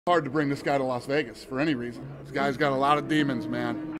Hard to bring this guy to Las Vegas for any reason. This guy's got a lot of demons, man.